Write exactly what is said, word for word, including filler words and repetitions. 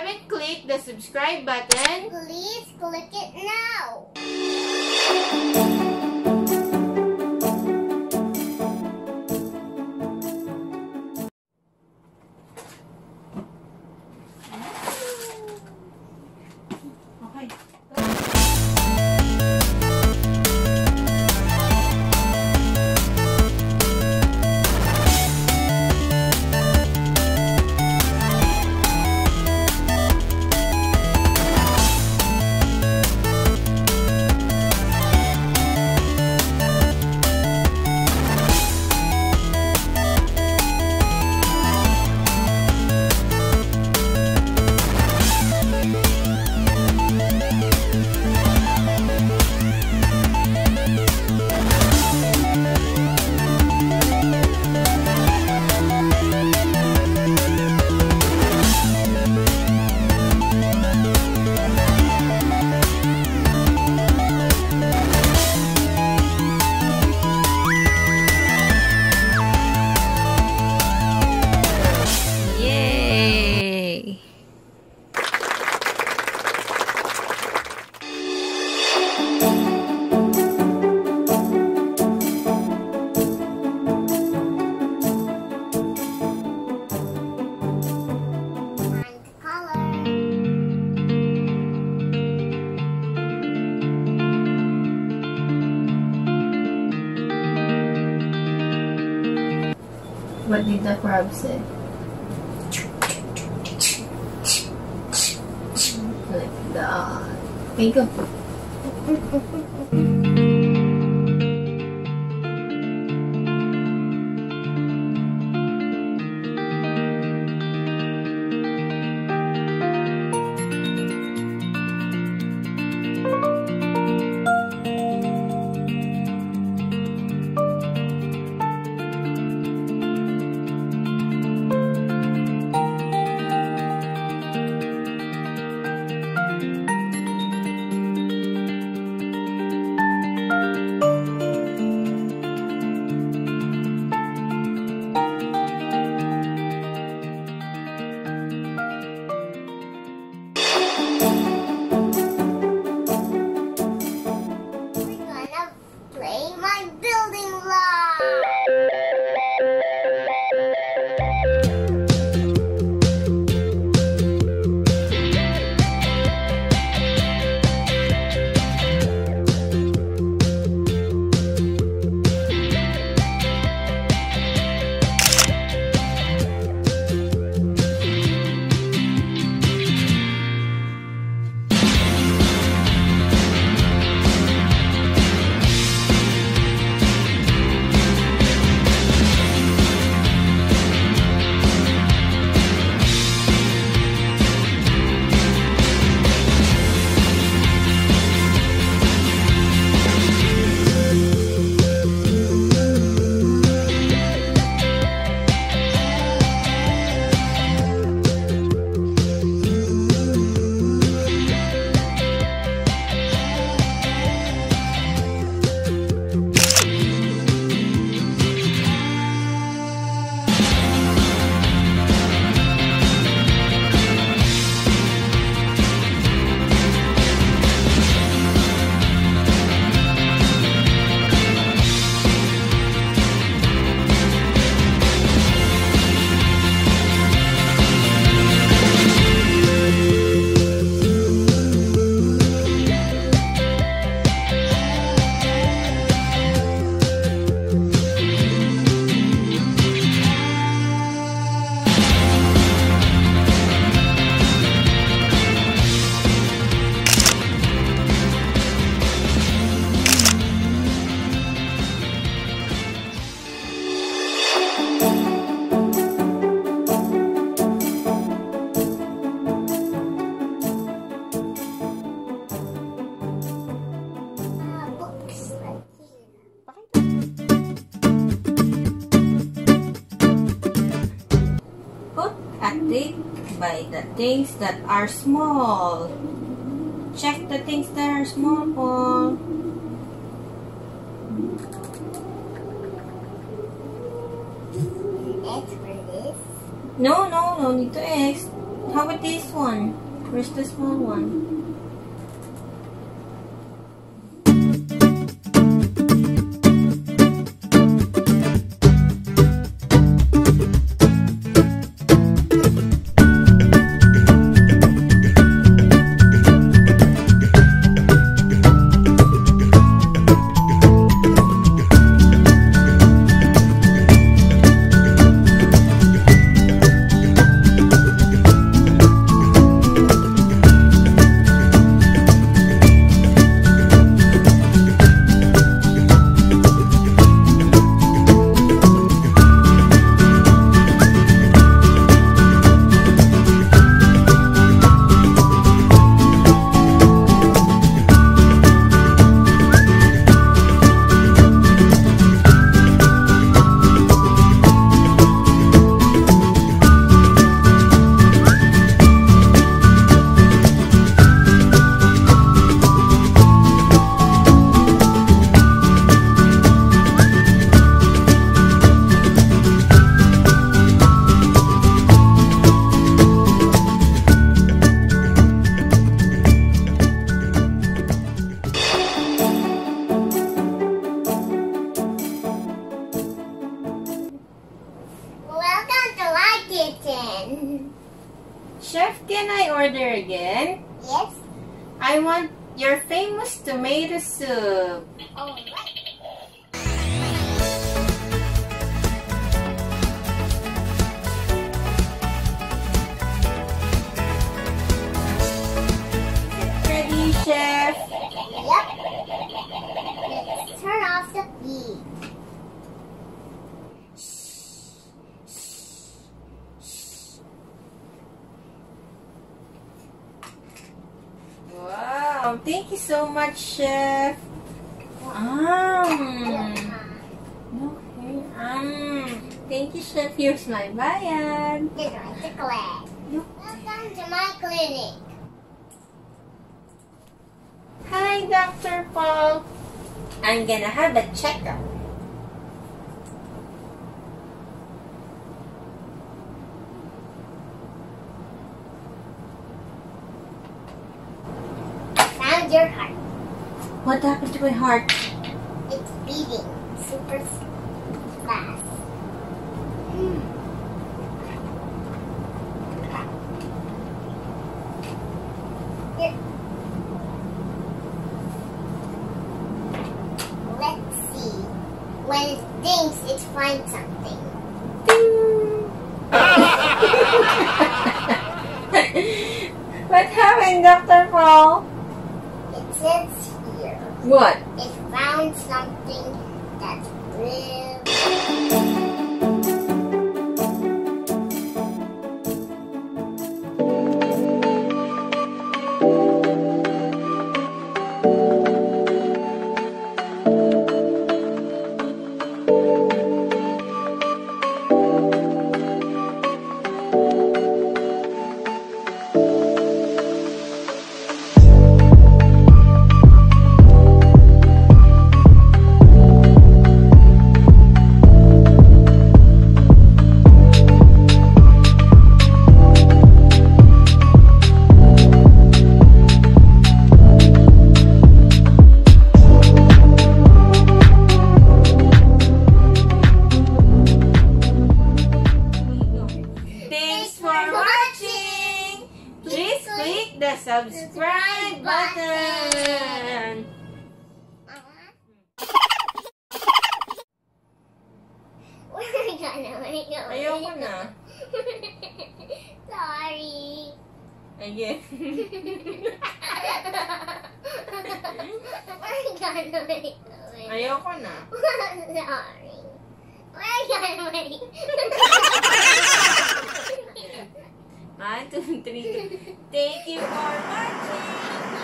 haven't clicked the subscribe button, please click it now. what did the crab say? Like that. Think of by the things that are small. Check the things that are small, Paul. X for this? No, no, no need to X. How about this one? Where's the small one? Chef, can I order again? Yes. I want your famous tomato soup. All right. Ready, Chef? Yep. Let's turn off the heat. Wow, thank you so much, Chef. Um, okay. Um, thank you, Chef. Here's my bayad. This one's a clinic. Welcome to my clinic. Hi, Doctor Paul. I'm gonna have a checkup. Found your heart. What happened to my heart? It's beating super fast. Mm. Here. Let's see. When it thinks it finds something. What happened, Doctor Paul? It says here. What? It found something that's real. The subscribe button. We're gonna make a Ayoko na. Sorry. Again. We're gonna make a Ayoko na. Sorry. We're gonna make One, two, three. Thank you for watching.